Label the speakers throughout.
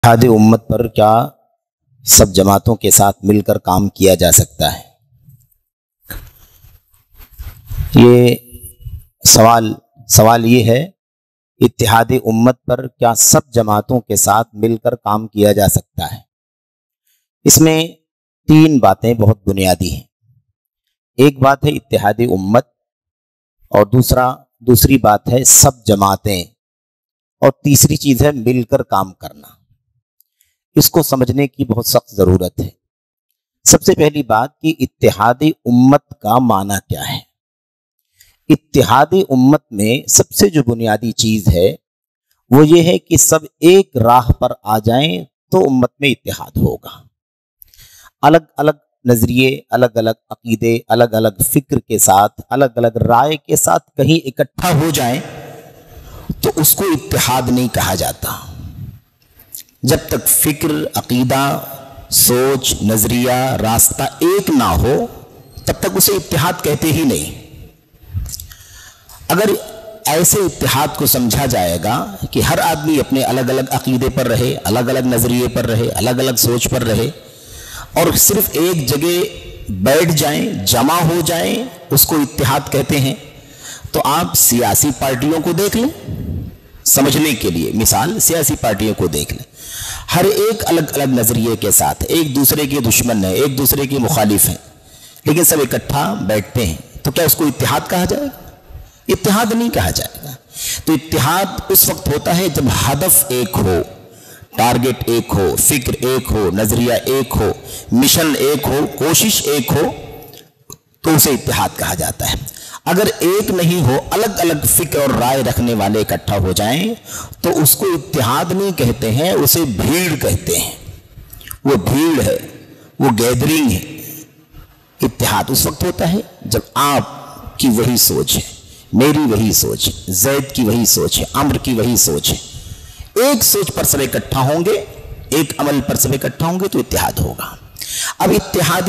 Speaker 1: اتحاد امت پر کیا سب جماعتوں کے ساتھ مل کر کام کیا جا سکتا ہے؟ یہ سوال یہ ہے، اتحاد امت پر کیا سب جماعتوں کے ساتھ مل کر کام کیا جا سکتا ہے؟ اس میں تین باتیں بہت بنیادی ہیں۔ ایک بات ہے اتحاد امت، اور دوسری بات ہے سب جماعتیں، اور تیسری چیز ہے مل کر کام کرنا۔ اس کو سمجھنے کی بہت سخت ضرورت ہے۔ سب سے پہلی بات کہ اتحاد امت کا معنی کیا ہے؟ اتحاد امت میں سب سے جو بنیادی چیز ہے وہ یہ ہے کہ سب ایک راہ پر آ جائیں تو امت میں اتحاد ہوگا۔ الگ الگ نظریے، الگ الگ عقیدے، الگ الگ فکر کے ساتھ، الگ الگ رائے کے ساتھ کہیں اکٹھا ہو جائیں تو اس کو اتحاد نہیں کہا جاتا۔ جب تک فکر، عقیدہ، سوچ، نظریہ، راستہ ایک نہ ہو تب تک اسے اتحاد کہتے ہی نہیں۔ اگر ایسے اتحاد کو سمجھا جائے گا کہ ہر آدمی اپنے الگ الگ عقیدے پر رہے، الگ الگ نظریے پر رہے، الگ الگ سوچ پر رہے، اور صرف ایک جگہ بیٹھ جائیں، جمع ہو جائیں، اس کو اتحاد کہتے ہیں، تو آپ سیاسی پارٹیوں کو دیکھ لیں سمجھنے کے لیے۔ مثال، سیاسی پارٹیوں کو دیکھ لیں، ہر ایک الگ الگ نظریے کے ساتھ، ایک دوسرے کے دشمن ہیں، ایک دوسرے کے مخالف ہیں، لیکن سب اکٹھا بیٹھتے ہیں، تو کیا اس کو اتحاد کہا جائے گا؟ اتحاد نہیں کہا جائے گا۔ تو اتحاد اس وقت ہوتا ہے جب ہدف ایک ہو، ٹارگٹ ایک ہو، فکر ایک ہو، نظریہ ایک ہو، مشن ایک ہو، کوشش ایک ہو، تو اسے اتحاد کہا جاتا ہے۔ اگر ایک نہیں ہو، الگ الگ فکر اور رائے رکھنے والے اکٹھا ہو جائیں تو اس کو اتحاد نہیں کہتے ہیں، اسے بھیڑ کہتے ہیں۔ وہ بھیڑ ہے، وہ گیدرنگ ہے۔ اتحاد اس وقت ہوتا ہے جب آپ کی وہی سوچ ہے، میری وہی سوچ ہے، زید کی وہی سوچ ہے، عمر کی وہی سوچ ہے، ایک سوچ پر سب اکٹھا ہوں گے، ایک عمل پر سب اکٹھا ہوں گے تو اتحاد ہوگا۔ اب اتحاد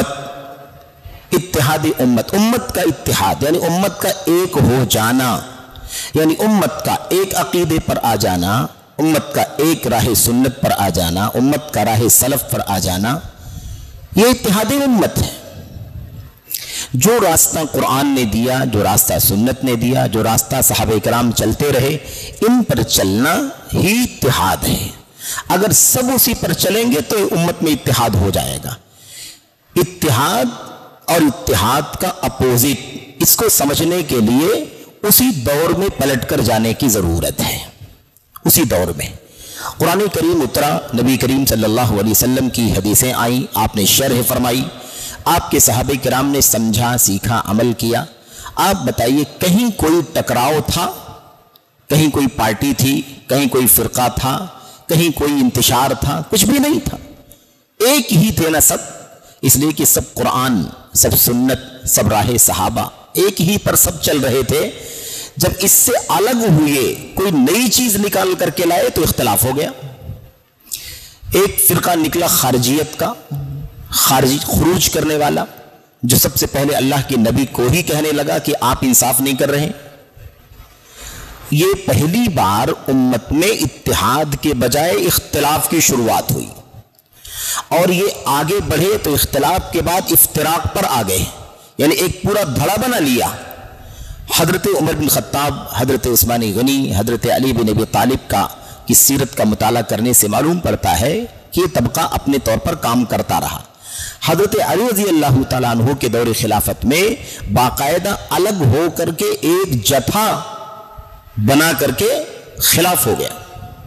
Speaker 1: امت کا اتحاد یعنی امت کا ایک ہو جانا، یعنی امت کا ایک عقیدے پر آ جانا، امت کا ایک راہ سنت پر آ جانا، امت کا راہ سلف پر آ جانا، یہ اتحاد امت ہے۔ جو راستہ قرآن نے دیا، جو راستہ سنت نے دیا، جو راستہ صحابہ کرام چلتے رہے، ان پر چلنا ہی اتحاد ہے۔ اگر سب اسی پر چلیں گے تو امت میں اتحاد ہو جائے گا۔ اتحاد اور اتحاد کا اپوزٹ، اس کو سمجھنے کے لیے اسی دور میں پلٹ کر جانے کی ضرورت ہے۔ اسی دور میں قرآن کریم اترا، نبی کریم صلی اللہ علیہ وسلم کی حدیثیں آئیں، آپ نے شرح فرمائی، آپ کے صحابہ کرام نے سمجھا، سیکھا، عمل کیا۔ آپ بتائیے کہیں کوئی ٹکراؤ تھا؟ کہیں کوئی پارٹی تھی؟ کہیں کوئی فرقہ تھا؟ کہیں کوئی انتشار تھا؟ کچھ بھی نہیں تھا، ایک ہی تھے نا سب، اس لیے کہ سب قرآن، سب سنت، سب راہ صحابہ، ایک ہی پر سب چل رہے تھے۔ جب اس سے الگ ہوئے، کوئی نئی چیز نکال کر کے لائے تو اختلاف ہو گیا۔ ایک فرقہ نکلا خارجیت کا، خروج کرنے والا، جو سب سے پہلے اللہ کے نبی کو ہی کہنے لگا کہ آپ انصاف نہیں کر رہے۔ یہ پہلی بار امت میں اتحاد کے بجائے اختلاف کی شروعات ہوئی، اور یہ آگے بڑھے تو اختلاف کے بعد افتراق پر آ گئے، یعنی ایک پورا دھڑا بنا لیا۔ حضرت عمر بن خطاب، حضرت عثمان غنی، حضرت علی بن ابی طالب کی سیرت کا مطالعہ کرنے سے معلوم پڑتا ہے کہ یہ طبقہ اپنے طور پر کام کرتا رہا۔ حضرت علی رضی اللہ تعالیٰ عنہ کے دور خلافت میں باقاعدہ الگ ہو کر کے ایک جتھا بنا کر کے خلاف ہو گیا۔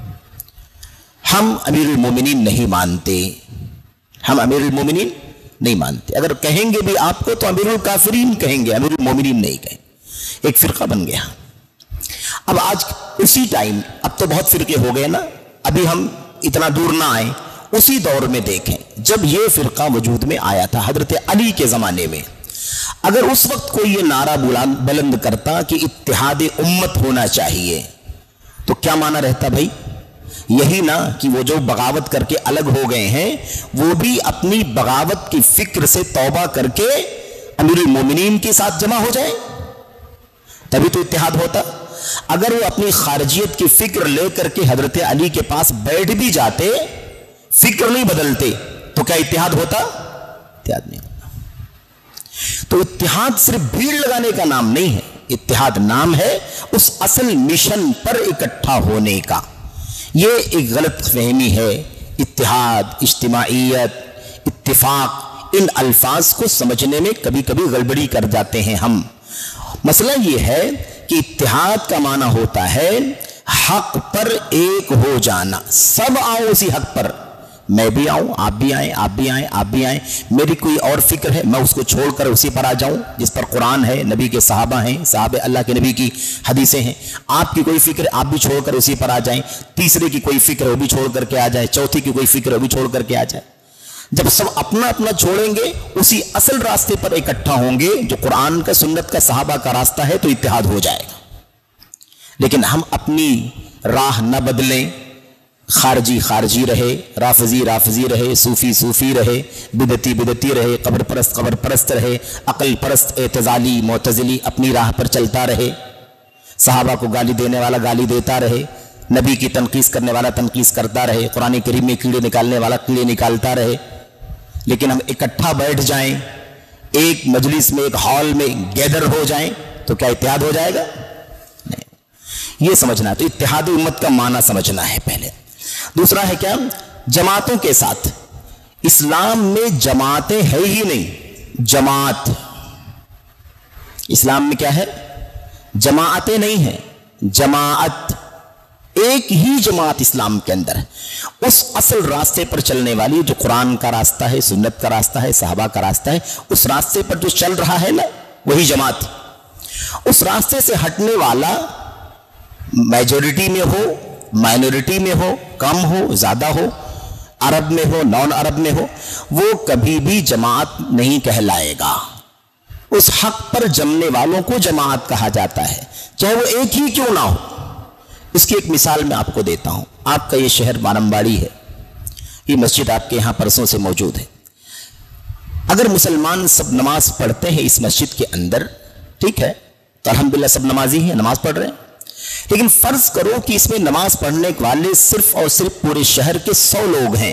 Speaker 1: ہم امیر المومنین نہیں مانتے، ہم امیر المومنین نہیں مانتے، اگر کہیں گے بھی آپ کو تو امیر الکافرین کہیں گے، امیر المومنین نہیں کہیں۔ ایک فرقہ بن گیا۔ اب آج اسی ٹائم، اب تو بہت فرقے ہو گئے نا، ابھی ہم اتنا دور نہ آئیں، اسی دور میں دیکھیں جب یہ فرقہ وجود میں آیا تھا حضرت علی کے زمانے میں، اگر اس وقت کوئی یہ نعرہ بلند کرتا کہ اتحاد امت ہونا چاہیے تو کیا معنی رہتا بھائی؟ یہی نا کہ وہ جو بغاوت کر کے الگ ہو گئے ہیں وہ بھی اپنی بغاوت کی فکر سے توبہ کر کے امیر المومنین کے ساتھ جمع ہو جائیں، تبھی تو اتحاد ہوتا۔ اگر وہ اپنی خارجیت کی فکر لے کر کے حضرت علی کے پاس بیٹھ بھی جاتے، فکر نہیں بدلتے، تو کیا اتحاد ہوتا؟ اتحاد نہیں ہوتا۔ تو اتحاد صرف بھیڑ لگانے کا نام نہیں ہے، اتحاد نام ہے اس اصل مشن پر اکٹھا ہونے کا۔ یہ ایک غلط فہمی ہے۔ اتحاد، اجتماعیت، اتفاق، ان الفاظ کو سمجھنے میں کبھی کبھی گڑبڑی کر جاتے ہیں ہم۔ مسئلہ یہ ہے کہ اتحاد کا معنی ہوتا ہے حق پر ایک ہو جانا، سب آؤ اسی حق پر، میں بھی آؤں، آپ بھی آئیں، آپ بھی آئیں، آپ بھی آئیں، میری کوئی اور فکر ہے میں اس کو چھوڑ کر اسی پر آ جاؤں جس پر قرآن ہے، نبی کے صحابہ ہیں، صحابہ اللہ کے نبی کی حدیثیں ہیں، آپ کی کوئی فکر آپ بھی چھوڑ کر اسی پر آ جائیں، تیسرے کی کوئی فکر وہ بھی چھوڑ کر کے آ جائے، چوتھی کی کوئی فکر وہ بھی چھوڑ کر کے آ جائے۔ جب سب اپنا اپنا چھوڑیں گے، اسی اصل راستے پر اکٹھا ہوں گے جو قرآن کا، سنت کا، صحابہ کا راستہ ہے، تو اتحاد ہو جائے گا۔ لیکن ہم اپنی راہ نہ بدلیں، خارجی خارجی رہے، رافضی رافضی رہے، صوفی صوفی رہے، بدعتی بدعتی رہے، قبر پرست قبر پرست رہے، عقل پرست اعتزالی معتزلی اپنی راہ پر چلتا رہے، صحابہ کو گالی دینے والا گالی دیتا رہے، نبی کی تنقیص کرنے والا تنقیص کرتا رہے، قرآن کریم میں کیڑے نکالنے والا کیڑے نکالتا رہے، لیکن ہم اکٹھا بیٹھ جائیں، ایک مجلس میں، ایک ہال میں گیدر ہو جائیں، تو کیا اتحاد ہو جائے گا؟ نہیں۔ یہ سمجھنا ہے، تو اتحاد امت کا معنی سمجھنا ہے پہلے۔ دوسرا ہے کیا؟ جماعتوں کے ساتھ۔ اسلام میں جماعتیں ہے ہی نہیں، جماعت۔ اسلام میں کیا ہے؟ جماعتیں نہیں ہیں، جماعت، ایک ہی جماعت اسلام کے اندر ہے، اس اصل راستے پر چلنے والی جو قرآن کا راستہ ہے، سنت کا راستہ ہے، صحابہ کا راستہ ہے، اس راستے پر جو چل رہا ہے نا، وہی جماعت۔ اس راستے سے ہٹنے والا میجورٹی میں ہو، مائنورٹی میں ہو، کم ہو، زیادہ ہو، عرب میں ہو، نان عرب میں ہو، وہ کبھی بھی جماعت نہیں کہلائے گا۔ اس حق پر جمنے والوں کو جماعت کہا جاتا ہے، چاہے وہ ایک ہی کیوں نہ ہو۔ اس کی ایک مثال میں آپ کو دیتا ہوں۔ آپ کا یہ شہر بارمباڑی ہے، یہ مسجد آپ کے یہاں پرسوں سے موجود ہے۔ اگر مسلمان سب نماز پڑھتے ہیں اس مسجد کے اندر، ٹھیک ہے، تو الحمدللہ سب نمازی ہیں، نماز پڑھ رہے ہیں، لیکن فرض کرو کہ اس میں نماز پڑھنے والے صرف اور صرف پورے شہر کے 100 لوگ ہیں،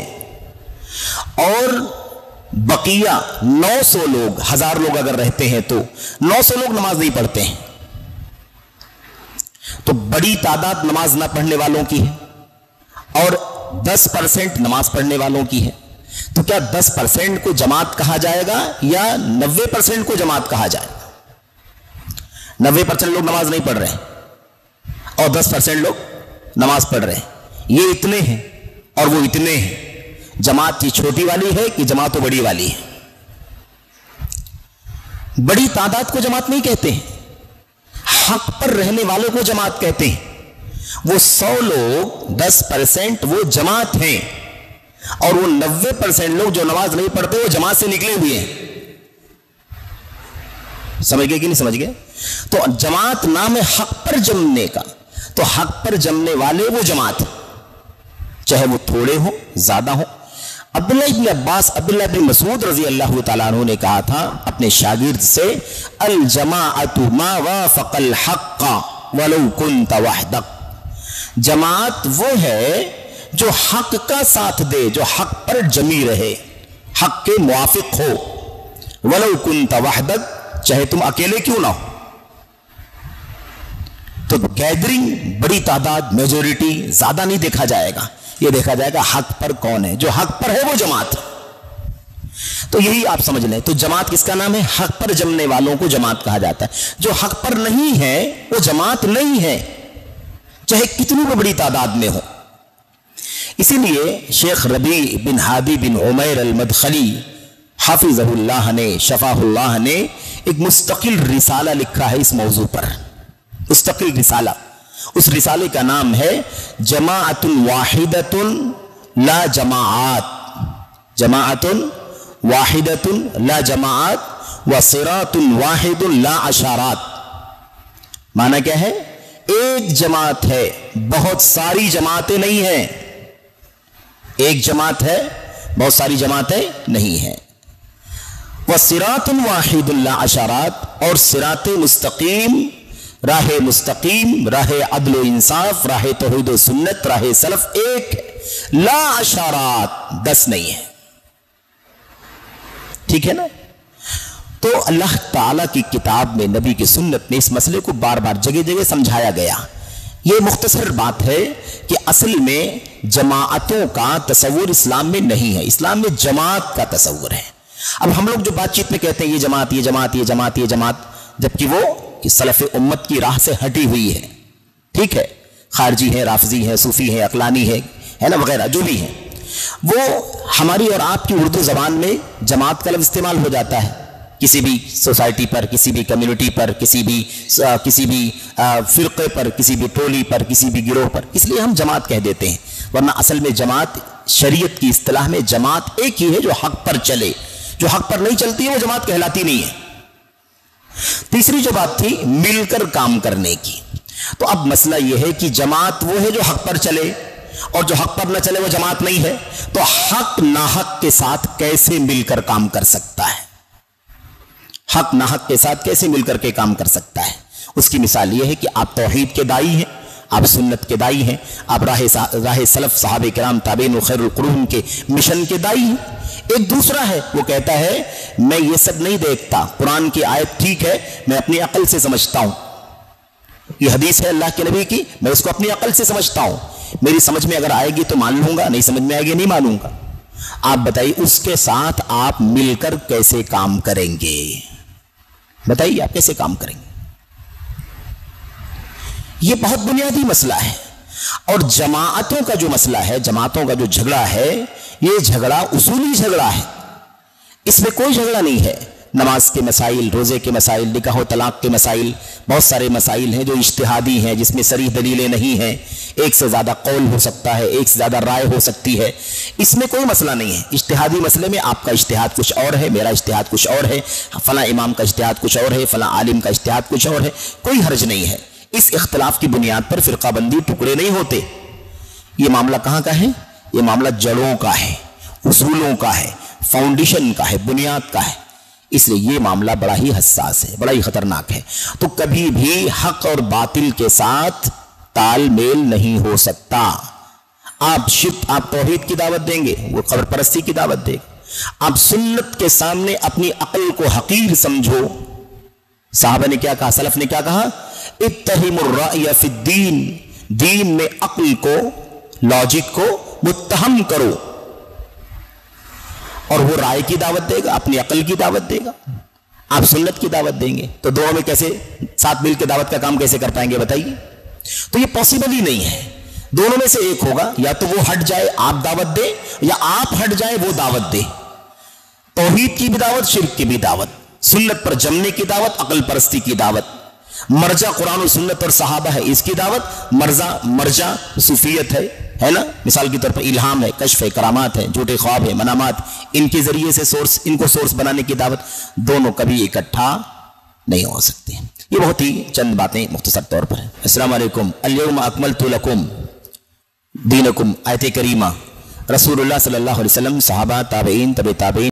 Speaker 1: اور بقیہ 900 لوگ، 1000 لوگ اگر رہتے ہیں تو 900 لوگ نماز نہیں پڑھتے ہیں، تو بڑی تعداد نماز نہ پڑھنے والوں کی ہے اور 10% نماز پڑھنے والوں کی ہے، تو کیا 10% کو جماعت کہا جائے گا یا 90% کو جماعت کہا جائے گا؟ 90% لوگ نماز نہیں پڑھ رہے ہیں اور 10% لوگ نماز پڑھ رہے ہیں، یہ اتنے ہیں اور وہ اتنے ہیں، جماعت کی چھوٹی والی ہے کہ جماعت تو بڑی والی ہے؟ بڑی تعداد کو جماعت نہیں کہتے ہیں، حق پر رہنے والوں کو جماعت کہتے ہیں۔ وہ 100 لوگ، 10% وہ جماعت ہیں، اور وہ 90% لوگ جو نماز نہیں پڑھتے وہ جماعت سے نکلے ہوئے ہیں۔ سمجھ گئے کہ نہیں سمجھ گئے؟ تو جماعت نام ہے حق پر جمنے کا، تو حق پر جمنے والے وہ جماعت، چاہے وہ تھوڑے ہوں زیادہ ہوں۔ عبداللہ ابن عباس، عبداللہ ابن مسعود رضی اللہ تعالیٰ عنہ نے کہا تھا اپنے شاگرد سے، الجماعت ما وافق الحق ولو كنت وحدك، جماعت وہ ہے جو حق کا ساتھ دے، جو حق پر جمی رہے، حق کے موافق ہو، ولو كنت وحدك، چاہے تم اکیلے کیوں نہ ہو۔ تو گیدرنگ، بڑی تعداد، میجورٹی، زیادہ نہیں دیکھا جائے گا، یہ دیکھا جائے گا حق پر کون ہے، جو حق پر ہے وہ جماعت۔ تو یہی آپ سمجھ لیں، تو جماعت کس کا نام ہے؟ حق پر جمنے والوں کو جماعت کہا جاتا ہے۔ جو حق پر نہیں ہے وہ جماعت نہیں ہے، چاہے کتنی بھی بڑی تعداد میں ہو۔ اسی لیے شیخ ربیع بن ہادی بن عمیر المدخلی حافظہ اللہ نے، شفاہ اللہ نے ایک مستقل رسالہ لکھا ہے اس موضوع پر، مستقل رسالہ۔ اس رسالے کا نام ہے جماعت واحدۃ لا جماعات، جماعت واحدۃ لا جماعات و صراط واحد لا اشارات۔ معنی کیا ہے؟ ایک جماعت ہے، بہت ساری جماعتیں نہیں ہیں، ایک جماعت ہے، بہت ساری جماعتیں نہیں ہیں۔ و صراط واحد لا اشارات، اور صراط مستقیم राह मुस्तकीम, राह अदल इंसाफ, राह तौहीद व सुन्नत, राह सलफ एक है, ला अशारात 10 नहीं है। ठीक है ना। तो अल्लाह ताला की किताब में, नबी की सुन्नत में इस मसले को बार बार जगह जगह समझाया गया। यह मुख्तसर बात है कि असल में जमाअतों का तस्वुर इस्लाम में नहीं है, इस्लाम में जमात का तस्वुर है। अब हम लोग जो बातचीत में कहते हैं ये जमात, ये जमात, ये जमात, ये जमात, जबकि वो कि सलफ़ उम्मत की राह से हटी हुई है। ठीक है, खारजी है, राफजी है, सूफी है, अकलानी है ना, वगैरह जो भी है, वो हमारी और आपकी उर्दू जबान में जमात का लफ्ज़ इस्तेमाल हो जाता है किसी भी सोसाइटी पर, किसी भी कम्युनिटी पर, किसी भी फिरके पर, किसी भी टोली पर, किसी भी गिरोह पर, इसलिए हम जमात कह देते हैं। वरना असल में जमात शरीयत की इस्तिलाह में जमात एक ही है जो हक पर चले। जो हक पर नहीं चलती है वो जमात कहलाती नहीं है। तीसरी जो बात थी मिलकर काम करने की, तो अब मसला यह है कि जमात वो है जो हक पर चले और जो हक पर न चले वो जमात नहीं है। तो हक नाहक के साथ कैसे मिलकर काम कर सकता है? हक नाहक के साथ कैसे मिलकर के काम कर सकता है? उसकी मिसाल यह है कि आप तौहीद के दाई हैं, आप सुन्नत के दाई हैं, आप राह सलफ सहाबे किराम ताबीन व खैरुल कुरून के मिशन के दाई हैं। एक दूसरा है वो कहता है मैं ये सब नहीं देखता, कुरान की आयत ठीक है, मैं अपनी अकल से समझता हूं, ये हदीस है अल्लाह के नबी की, मैं उसको अपनी अकल से समझता हूं, मेरी समझ में अगर आएगी तो मान लूंगा, नहीं समझ में आएगी नहीं मानूंगा। आप बताइए उसके साथ आप मिलकर कैसे काम करेंगे? बताइए आप कैसे काम करेंगे? यह बहुत बुनियादी मसला है। और जमाअतों का जो मसला है, जमातों का जो झगड़ा है, यह झगड़ा उसूली झगड़ा है, इसमें कोई झगड़ा नहीं है। नमाज के मसाइल, रोजे के मसाइल, निकाह तलाक के मसाइल, बहुत सारे मसाइल हैं जो इज्तिहादी हैं, जिसमें सरीह दलीलें नहीं हैं, एक से ज्यादा कौल हो सकता है, एक से ज्यादा राय हो सकती है, इसमें कोई मसला नहीं है। इज्तिहादी मसले में आपका इज्तिहाद कुछ और है, मेरा इज्तिहाद कुछ और है, फला इमाम का इज्तिहाद कुछ और है, फला आलिम का इज्तिहाद कुछ और है, कोई हर्ज नहीं है। इस इख्तिलाफ की बुनियाद पर फिरकाबंदी टुकड़े नहीं होते। ये मामला कहां का है? ये मामला जड़ों का है, उसूलों का है, फाउंडेशन का है, बुनियाद का है। इसलिए ये मामला बड़ा ही हसास है, बड़ा ही खतरनाक है। तो कभी भी हक और बातिल के साथ तालमेल नहीं हो सकता। आप तौहीद की दावत देंगे, वो कब्र परस्ती की दावत देगा। आप सुन्नत के सामने अपनी अक्ल को हकीर समझो। साहबा ने क्या कहा, सलफ ने क्या कहा? इत्तहिमुर राय फिद्दीन, दीन में अक्ल को, लॉजिक को मुत्तहम करो। और वो राय की दावत देगा, अपनी अकल की दावत देगा, आप सुन्नत की दावत देंगे। तो दोनों में कैसे साथ मिलकर दावत का काम कैसे कर पाएंगे बताइए? तो ये पॉसिबल ही नहीं है। दोनों में से एक होगा, या तो वो हट जाए आप दावत दे, या आप हट जाए वो दावत दे। तौहीद की भी दावत, शिर्क की भी दावत, सुन्नत पर जमने की दावत, अकल परस्ती की दावत, मर्जा कुरान और सुन्नत और सहाबा है इसकी दावत, मर्जा सूफियत है ना, मिसाल के तौर पर इल्हाम है, कश्फ है, करामात है, झूठे ख्वाब है, मनामात, इनके जरिए से इनको सोर्स बनाने की दावत। दोनों कभी इकट्ठा नहीं हो सकते। ये बहुत ही चंद बातें मुख्तसर तौर पर है। अस्सलामु अलैकुम, अल-यौम अकमलतु लकुम दीनकुम, आयत करीमा, रसूलुल्लाह सल्लल्लाहु अलैहि वसल्लम, सहाबा, ताबईन, तबे ताबईन।